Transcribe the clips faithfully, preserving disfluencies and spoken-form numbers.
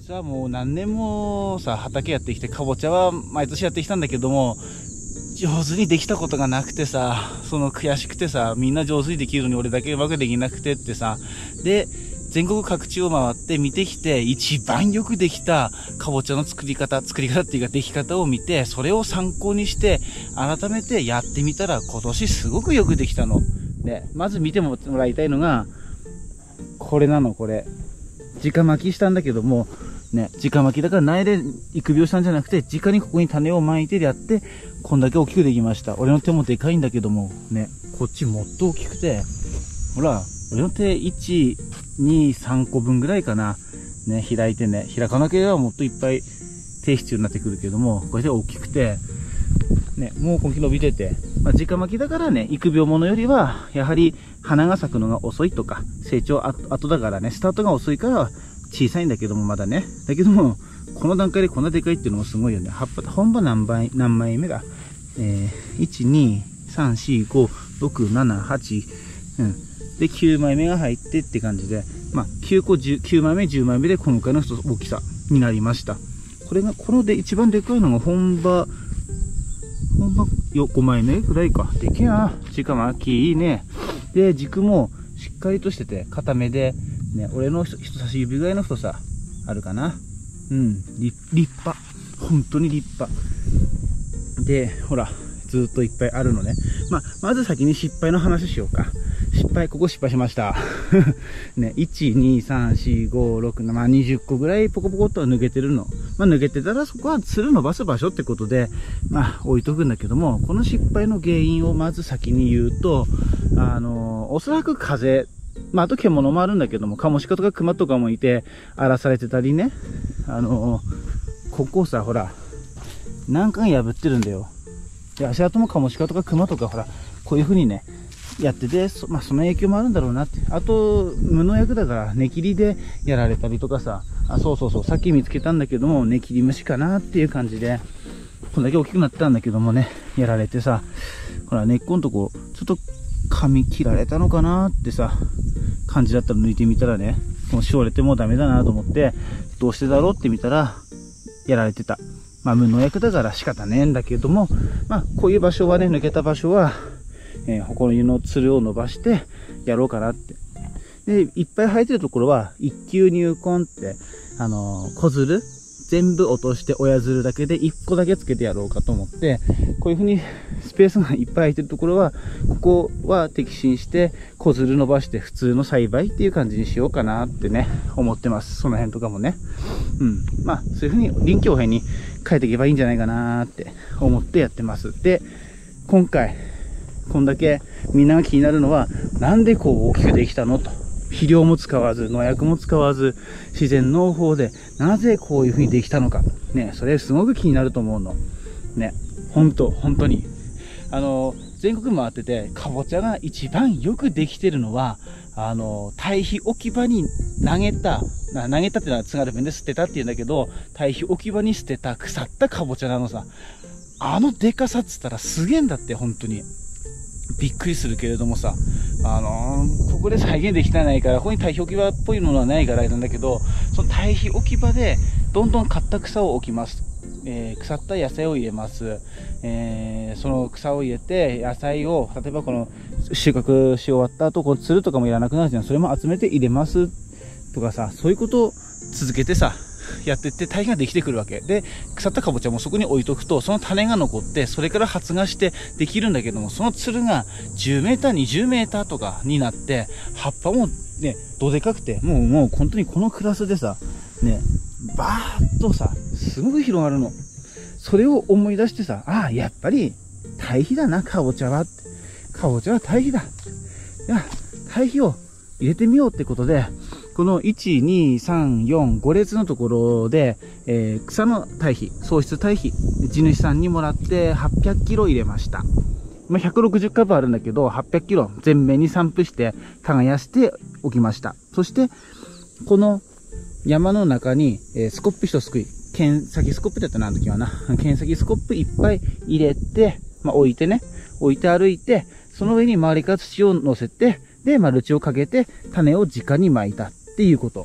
実はもう何年もさ、畑やってきて、かぼちゃは毎年やってきたんだけども、上手にできたことがなくてさ、その悔しくてさ、みんな上手にできるのに俺だけうまくできなくてってさ、で、全国各地を回って見てきて、一番よくできたかぼちゃの作り方、作り方っていうか出来方を見て、それを参考にして、改めてやってみたら今年すごくよくできたの。で、まず見てもらいたいのが、これなの、これ。直巻きしたんだけども、ね、直巻きだから苗で育苗したんじゃなくて、直にここに種をまいてやって、こんだけ大きくできました。俺の手もでかいんだけども、ね、こっちもっと大きくて、ほら、俺の手いち、に、さんこぶんぐらいかな。ね、開いてね、開かなければもっといっぱい手必要になってくるけども、これで大きくて、ね、もう根気伸びてて、まあ、直巻きだからね、育苗物よりは、やはり花が咲くのが遅いとか、成長後だからね、スタートが遅いから小さいんだけども、まだね。だけども、この段階でこんなでかいっていうのもすごいよね。葉っぱ、本葉何倍、何枚目だえー、いち、に、さん、よん、ご、ろく、なな、はち、うん。で、きゅうまいめが入ってって感じで、まあ、きゅうこ、じゅう、きゅうまいめ、じゅうまいめでこのくらいの大きさになりました。これが、こので一番でかいのが本葉、本葉ごまいめぐらいか。でけえな。直巻きいいね。で、軸もしっかりとしてて、固めで、ね、俺の人差し指ぐらいの太さあるかな。うん、立派。本当に立派。で、ほら、ずーっといっぱいあるのね。まあ、まず先に失敗の話しようか。失敗、ここ失敗しました。ね、いち、に、さん、よん、ご、ろく、まあ、にじゅっこぐらいポコポコっと抜けてるの。まあ、抜けてたらそこはつる伸ばす場所ってことで、まあ、置いとくんだけども、この失敗の原因をまず先に言うと、あの、おそらく風、まあ、あと獣もあるんだけども、カモシカとかクマとかもいて、荒らされてたりね。あの、ここさ、ほら、何回破ってるんだよ。で、足跡もカモシカとかクマとか、ほら、こういう風にね、やってて、そまあ、その影響もあるんだろうなって。あと、無農薬だから、根切りでやられたりとかさ、あ、そうそうそう、さっき見つけたんだけども、根切り虫かなっていう感じで、こんだけ大きくなってたんだけどもね、やられてさ、ほら、根っこのとこ、ちょっと噛み切られたのかなってさ、感じだったら抜いてみたらね、もうしおれてもうダメだなと思って、どうしてだろうって見たら、やられてた。まあ、無農薬だから仕方ねえんだけども、まあ、こういう場所はね、抜けた場所は、えー、他のつるを伸ばしてやろうかなって。で、いっぱい生えてるところは、一球入魂って、あのー、小づる全部落として親づるだけでいっこだけつけてやろうかと思って、こういう風にスペースがいっぱい空いてるところは、ここは摘心して、小づる伸ばして普通の栽培っていう感じにしようかなってね、思ってます。その辺とかもね。うん。まあ、そういう風に臨機応変に変えていけばいいんじゃないかなって思ってやってます。で、今回、こんだけみんなが気になるのは、なんでこう大きくできたのと。肥料も使わず、農薬も使わず、自然農法で、なぜこういう風にできたのか。ね、それすごく気になると思うの。ね、ほんと、本当に。あの、全国回ってて、かぼちゃが一番よくできてるのは、あの、堆肥置き場に投げた、投げたってのは津軽弁で捨てたって言うんだけど、堆肥置き場に捨てた腐ったかぼちゃなのさ。あのでかさっつったらすげえんだって、本当に。びっくりするけれどもさ、あのー、ここで再現できてないから、ここに堆肥置き場っぽいものはないからあれなんだけど、その堆肥置き場で、どんどん刈った草を置きます。えー、腐った野菜を入れます。えー、その草を入れて、野菜を、例えばこの収穫し終わった後、このつるとかもいらなくなるじゃん。それも集めて入れます。とかさ、そういうことを続けてさ、やってって堆肥ができてくるわけで、腐ったかぼちゃもそこに置いとくとその種が残ってそれから発芽してできるんだけども、そのつるがじゅうメーターにじゅうメーターとかになって葉っぱもねどでかくて、もうもう本当にこのクラスでさねバーッとさすごく広がるの。それを思い出してさ、ああやっぱり堆肥だなかぼちゃは、かぼちゃは堆肥だ、いや堆肥を入れてみようってことで、このいち、に、さん、よん、ご列のところで、えー、草の堆肥、創出堆肥、地主さんにもらってはっぴゃくキロ入れました。まあ、ひゃくろくじゅう株あるんだけど、はっぴゃくキロ全面に散布して耕しておきました。そして、この山の中に、えー、スコップ一すくい、剣先スコップだったら何の時はな、剣先スコップいっぱい入れて、まあ、置いてね、置いて歩いて、その上に周りから土を乗せて、で、マルチをかけて種を直に撒いたっていうこと。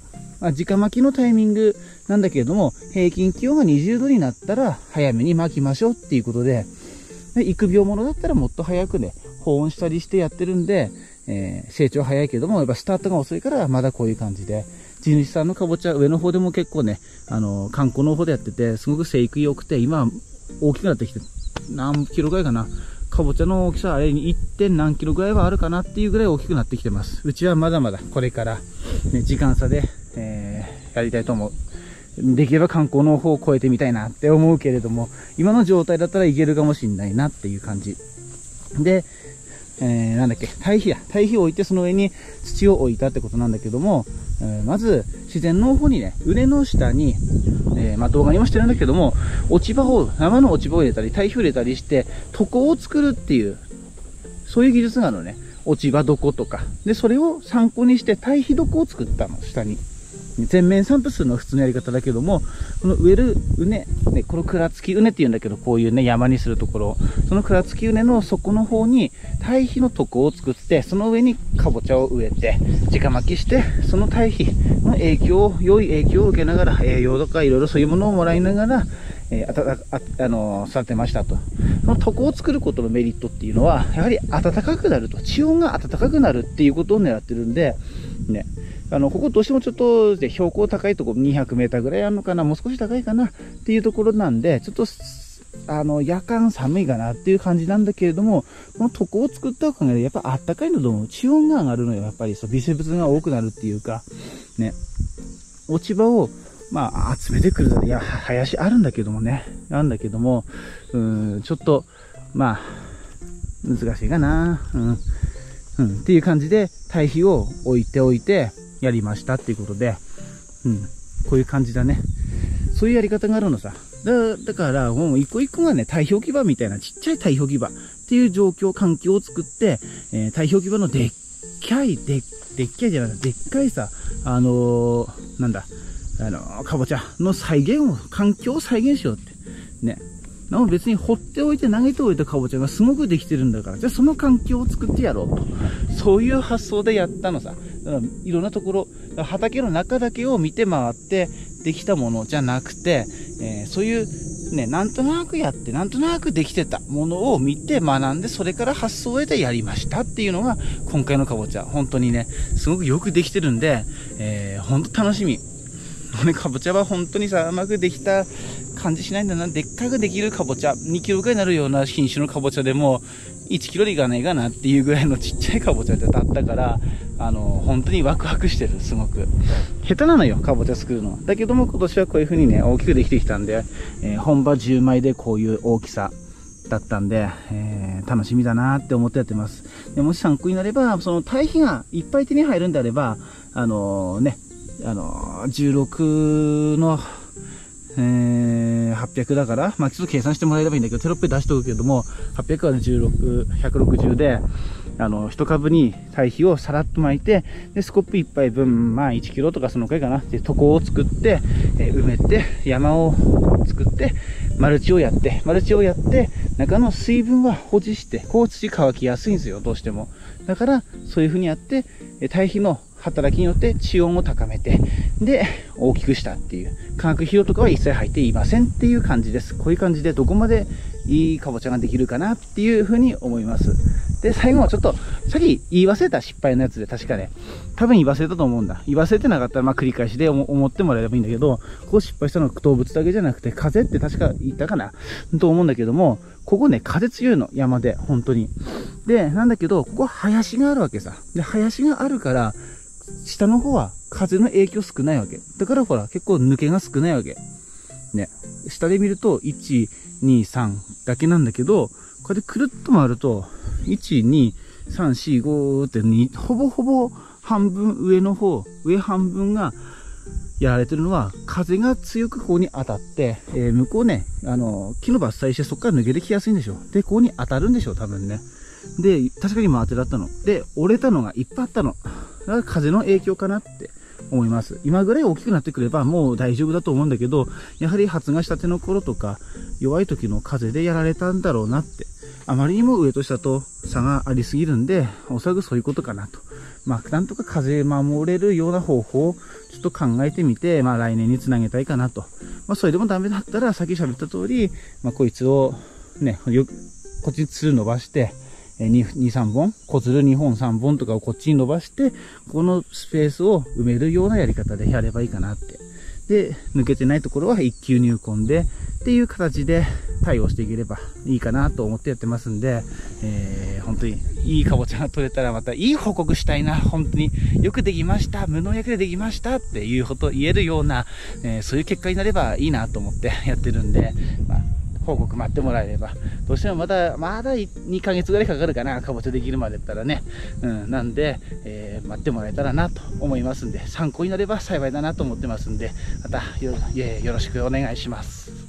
まあ、直巻きのタイミングなんだけれども、平均気温がにじゅうどになったら早めに巻きましょうっていうことで、で育苗物だったらもっと早くね、保温したりしてやってるんで、えー、成長早いけども、やっぱスタートが遅いからまだこういう感じで、地主さんのかぼちゃ、上の方でも結構ね、あの、観光の方でやってて、すごく生育良くて、今大きくなってきて、何キロぐらいかな。かぼちゃの大きさ、あれに いってん 何キロぐらいはあるかなっていうぐらい大きくなってきてます。うちはまだまだこれから、ね、時間差で、えー、やりたいと思う。できれば観光の方を超えてみたいなって思うけれども、今の状態だったらいけるかもしんないなっていう感じ。で、えー、なんだっけ、堆肥や。堆肥を置いてその上に土を置いたってことなんだけども、えー、まず自然の方にね、畝の下に、えー、まあ動画にもしてるんだけども、落ち葉を、生の落ち葉を入れたり、堆肥を入れたりして、床を作るっていう、そういう技術があるのね。落ち葉床とか。で、それを参考にして堆肥床を作ったの、下に。全面散布するのは普通のやり方だけども、この植える畝、ね、この倉付き畝って言うんだけど、こういうね、山にするところ、その倉付き畝の底の方に堆肥の床を作って、その上にかぼちゃを植えて、直巻きして、その堆肥の影響を、良い影響を受けながら、栄養とかいろいろそういうものをもらいながら、えー、あたああのー、育てましたと。その床を作ることのメリットっていうのは、やはり暖かくなると、地温が暖かくなるっていうことを狙ってるんで、ね。あの、ここどうしてもちょっとで標高高いところにひゃくメーターぐらいあるのかな、もう少し高いかなっていうところなんで、ちょっと、あの、夜間寒いかなっていう感じなんだけれども、この床を作ったおかげでやっぱあったかいのとも地温が上がるのよ。やっぱりそう、微生物が多くなるっていうか、ね。落ち葉を、まあ、集めてくる。いや、林あるんだけどもね。なんだけども、うん、ちょっと、まあ、難しいかな。うん。うん、っていう感じで、堆肥を置いておいて、やりましたっていうことで、うん、こういう感じだね。そういうやり方があるのさ。だ、だから、もう一個一個がね、堆肥置き場みたいなちっちゃい堆肥置き場っていう状況、環境を作って、えー、堆肥置き場のでっかい、で、でっかいじゃない、でっかいさ、あのー、なんだ、あのー、かぼちゃの再現を、環境を再現しようって。ね。なの別に放っておいて投げておいたかぼちゃがすごくできてるんだから、じゃあその環境を作ってやろうと。そういう発想でやったのさ。だからいろんなところ、畑の中だけを見て回ってできたものじゃなくて、えー、そういうね、なんとなくやって、なんとなくできてたものを見て学んで、それから発想を得てやりましたっていうのが、今回のかぼちゃ。本当にね、すごくよくできてるんで、えー、本当楽しみ。かぼちゃは本当にさ、うまくできた感じしないんだな。でっかくできるかぼちゃ、にキロぐらいになるような品種のかぼちゃでも、いちキロでいかないかなっていうぐらいのちっちゃいかぼちゃでだったから、あの、本当にワクワクしてる、すごく。下手なのよ、かぼちゃ作るの。だけども今年はこういう風にね、大きくできてきたんで、えー、本場じゅうまいでこういう大きさだったんで、えー、楽しみだなって思ってやってます。でもし参考になれば、その堆肥がいっぱい手に入るんであれば、あのー、ね、あのー、じゅうろくの、えー、はっぴゃくだから、まあ、ちょっと計算してもらえればいいんだけど、テロップ出しておくけども、はっぴゃくはじゅうろく、ひゃくろくじゅうで、あの、一株に堆肥をさらっと巻いて、で、スコップいっぱい分、まあ、いちキロとかそのくらいかな。で、床を作って、えー、埋めて、山を作って、マルチをやって、マルチをやって、中の水分は保持して、こう土乾きやすいんですよ、どうしても。だから、そういう風にやって、堆肥の働きによって地温を高めて、で、大きくしたっていう。化学肥料とかは一切入っていませんっていう感じです。こういう感じでどこまでいいかぼちゃができるかなっていうふうに思います。で、最後はちょっと、さっき言い忘れた失敗のやつで確かね、多分言い忘れたと思うんだ。言い忘れてなかったら、まあ繰り返しで思ってもらえればいいんだけど、こう失敗したのは動物だけじゃなくて、風って確か言ったかなと思うんだけども、ここね、風強いの、山で、本当に。で、なんだけど、ここ林があるわけさ。で、林があるから、下の方は風の影響少ないわけ。だからほら、結構抜けが少ないわけ。ね。下で見ると、いち、に、さんだけなんだけど、これでくるっと回ると、いち、に、さん、よん、ごってに、ほぼほぼ半分上の方、上半分がやられてるのは、風が強くここに当たって、えー、向こうね、あの、木の伐採してそこから抜けてきやすいんでしょ。で、ここに当たるんでしょ、多分ね。で、確かに真当てだったの。で、折れたのがいっぱいあったの。だから風の影響かなって思います。今ぐらい大きくなってくればもう大丈夫だと思うんだけど、やはり発芽したての頃とか、弱い時の風でやられたんだろうなって。あまりにも上と下と差がありすぎるんで、おそらくそういうことかなと。 まあ、なんとか風守れるような方法をちょっと考えてみて、まあ、来年につなげたいかなと。まあ、それでもダメだったら、さっき喋った通り、まあ、こいつをね、よこっちにつる伸ばして、に、さんぼん、小づるにほんさんぼんとかをこっちに伸ばして、このスペースを埋めるようなやり方でやればいいかなって。で、抜けてないところは一級入魂で、っていう形で対応していければいいかなと思ってやってますんで、えー、本当にいいかぼちゃが取れたらまたいい報告したいな。本当によくできました。無農薬でできましたっていうことを言えるような、えー、そういう結果になればいいなと思ってやってるんで、まあ報告待ってもらえれば。どうしてもまだ、まだにかげつぐらいかかるかな、かぼちゃできるまでだったらね。うん、なんで、えー、待ってもらえたらなと思いますんで、参考になれば幸いだなと思ってますんで、またよ、よろしくお願いします。